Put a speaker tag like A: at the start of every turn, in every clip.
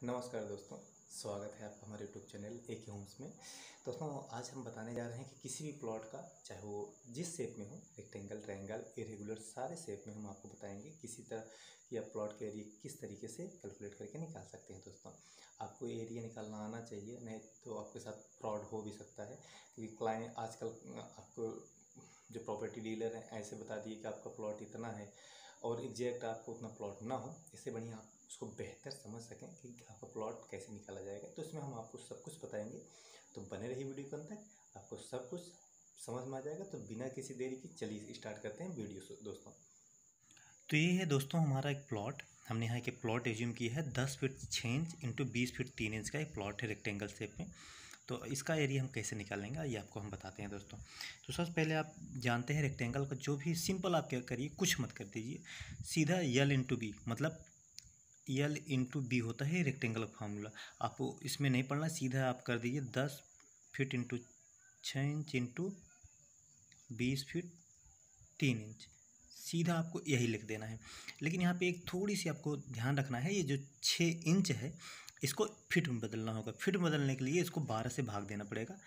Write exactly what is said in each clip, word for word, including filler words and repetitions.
A: नमस्कार दोस्तों, स्वागत है आपका हमारे यूट्यूब चैनल ए के होम्स में। दोस्तों आज हम बताने जा रहे हैं कि किसी भी प्लॉट का, चाहे वो जिस शेप में हो, रेक्टेंगल, ट्रायंगल, इरेगुलर, सारे शेप में हम आपको बताएंगे किसी तरह कि आप प्लॉट के एरिया किस तरीके से कैलकुलेट करके निकाल सकते हैं। दोस्तों आपको एरिया निकालना आना चाहिए, नहीं तो आपके साथ फ्रॉड हो भी सकता है। क्योंकि क्लाइंट आजकल आपको जो प्रॉपर्टी डीलर हैं ऐसे बता दिए कि आपका प्लॉट इतना है और एग्जैक्ट आपको उतना प्लॉट ना हो। इससे बढ़िया आप उसको बेहतर समझ सकें कि आपका प्लॉट कैसे निकाला जाएगा, तो इसमें हम आपको सब कुछ बताएंगे। तो बने रहिए वीडियो के अंत तक, आपको सब कुछ समझ में आ जाएगा। तो बिना किसी देरी की चलिए स्टार्ट करते हैं वीडियो दोस्तों।
B: तो ये है दोस्तों हमारा एक प्लॉट। हमने यहाँ के प्लॉट एज्यूम किया है दस फीट छः इंच इंटू बीस फीट तीन इंच का एक प्लॉट है रेक्टेंगल शेप में। तो इसका एरिया हम कैसे निकालेंगे ये आपको हम बताते हैं दोस्तों। तो सबसे पहले आप जानते हैं रेक्टेंगल का जो भी सिंपल आप क्या करिए, कुछ मत कर दीजिए, सीधा यल इंटू बी, मतलब यल इंटू बी होता है रेक्टेंगल का फार्मूला। आपको इसमें नहीं पढ़ना, सीधा आप कर दीजिए दस फीट इंटू छः इंच इंटू बीस फीट तीन इंच, सीधा आपको यही लिख देना है। लेकिन यहाँ पे एक थोड़ी सी आपको ध्यान रखना है, ये जो छः इंच है इसको फिट में बदलना होगा। फिट में बदलने के लिए इसको बारह से भाग देना पड़ेगा,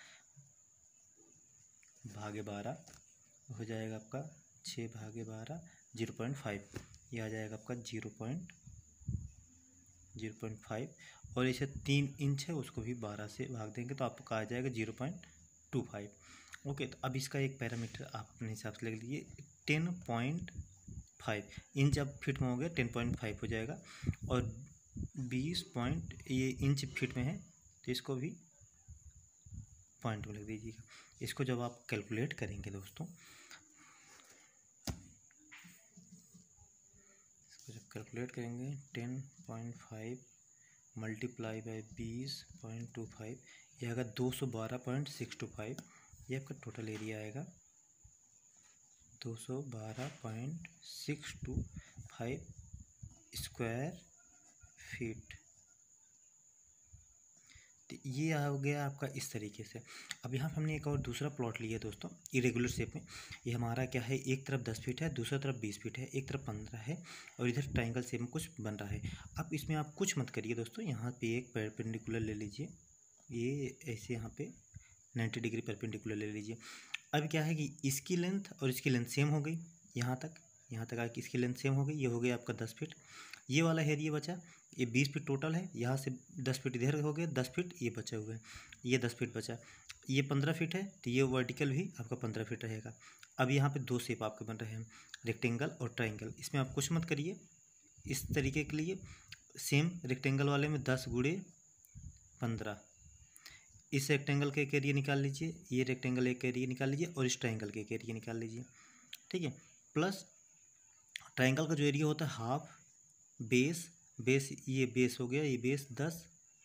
B: भागे बारह हो जाएगा आपका छः भागे बारह जीरो पॉइंट फाइव, ये आ जाएगा आपका zero point zero point five. और इसे तीन इंच है उसको भी बारह से भाग देंगे तो आपका आ जाएगा zero point two five. Okay, तो अब इसका एक पैरामीटर आप अपने हिसाब से लिख लीजिए, टेन पॉइंट फाइव इंच। अब फिट में हो गया टेन पॉइंट फाइव हो जाएगा। और बीस पॉइंट ये इंच फिट में है तो इसको भी पॉइंट में लिख दीजिएगा। इसको जब आप कैलकुलेट करेंगे दोस्तों, इसको जब कैलकुलेट करेंगे ten point five multiply by बीस पॉइंट टू फाइव, ये आएगा दो सौ बारह पॉइंट सिक्स टू फाइव। ये आपका टोटल एरिया आएगा दो सौ बारह point six two five square feet. तो ये आ गया आपका इस तरीके से। अब यहाँ पे हमने एक और दूसरा प्लॉट लिया दोस्तों इरेगुलर शेप में। ये हमारा क्या है, एक तरफ दस फीट है, दूसरा तरफ बीस फीट है, एक तरफ पंद्रह है और इधर ट्रायंगल शेप में कुछ बन रहा है। अब इसमें आप कुछ मत करिए दोस्तों, यहाँ पे एक परपेंडिकुलर ले लीजिए, ये ऐसे यहाँ पे नाइन्टी डिग्री परपेंडिकुलर ले लीजिए। अब क्या है कि इसकी लेंथ और इसकी लेंथ सेम हो गई, यहाँ तक यहाँ तक आके इसकी लेंथ सेम हो गई, ये हो गया आपका दस फीट। ये वाला एरिया बचा, ये बीस फीट टोटल है, यहाँ से दस फीट इधर हो गया, दस फीट ये बचा हुआ है, ये दस फीट बचा। ये पंद्रह फीट है तो ये वर्टिकल भी आपका पंद्रह फीट रहेगा। अब यहाँ पे दो शेप आपके बन रहे हैं, रेक्टेंगल और ट्रायंगल। इसमें आप कुछ मत करिए, इस तरीके के लिए सेम रेक्टेंगल वाले में दस गुड़े पंद्रह, इस रेक्टेंगल के एक एरिया निकाल लीजिए, ये रेक्टेंगल एक एरिया निकाल लीजिए और इस ट्रायंगल के एक एरिया निकाल लीजिए, ठीक है। प्लस ट्रायंगल का जो एरिया होता है हाफ बेस, बेस ये बेस हो गया, ये बेस दस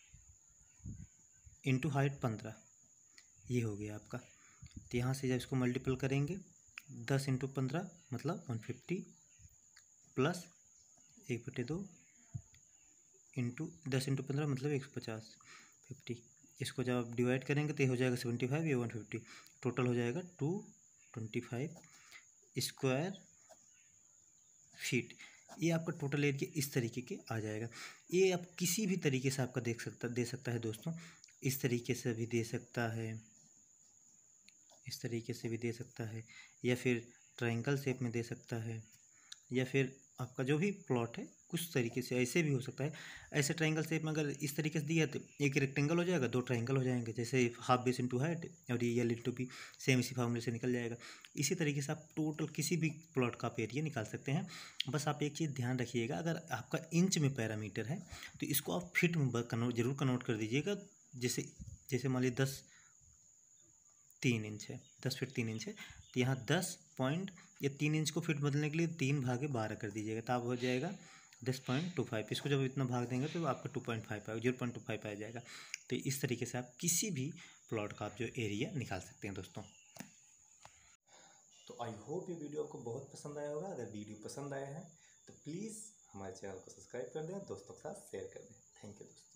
B: इंटू हाइट पंद्रह, ये हो गया आपका। तो यहाँ से जब इसको मल्टीपल करेंगे दस इंटू पंद्रह मतलब वन फिफ्टी प्लस एक बटे दो इंटू दस इंटू पंद्रह मतलब एक सौ पचास फिफ्टी। इसको जब आप डिवाइड करेंगे तो ये हो जाएगा सेवेंटी फाइव, ये वन फिफ्टी, टोटल हो जाएगा two twenty five square feet. ये आपका टोटल एरिया इस तरीके के आ जाएगा। ये आप किसी भी तरीके से आपका देख सकता दे सकता है दोस्तों, इस तरीके से भी दे सकता है, इस तरीके से भी दे सकता है, या फिर ट्रायंगल शेप में दे सकता है, या फिर आपका जो भी प्लॉट है कुछ तरीके से ऐसे भी हो सकता है। ऐसे ट्रायंगल शेप में अगर इस तरीके से दिया तो एक रेक्टेंगल हो जाएगा, दो ट्रायंगल हो जाएंगे, जैसे हाफ बेस इंटू हाइट और ये यल इंटू बी, सेम इसी फार्मूले से निकल जाएगा। इसी तरीके से आप टोटल किसी भी प्लॉट का आप एरिया निकाल सकते हैं। बस आप एक चीज़ ध्यान रखिएगा, अगर आपका इंच में पैरामीटर है तो इसको आप फिट में कन्वर्ट जरूर कन्वर्ट कर दीजिएगा। जैसे जैसे मान लीजिए दस तीन इंच है, दस फीट तीन इंच है, तो यहाँ दस पॉइंट या तीन इंच को फिट बदलने के लिए तीन भागे बारह कर दीजिएगा, तब हो जाएगा दस पॉइंट टू फाइव। इसको जब इतना भाग देंगे तो आपका टू पॉइंट फाइव आएगा, जीरो पॉइंट टू फाइव आ जाएगा। तो इस तरीके से आप किसी भी प्लॉट का आप जो एरिया निकाल सकते हैं दोस्तों।
A: तो आई होप ये वीडियो आपको बहुत पसंद आया होगा। अगर वीडियो पसंद आया है तो प्लीज़ हमारे चैनल को सब्सक्राइब कर दें, दोस्तों के साथ शेयर कर दें। थैंक यू दोस्तों।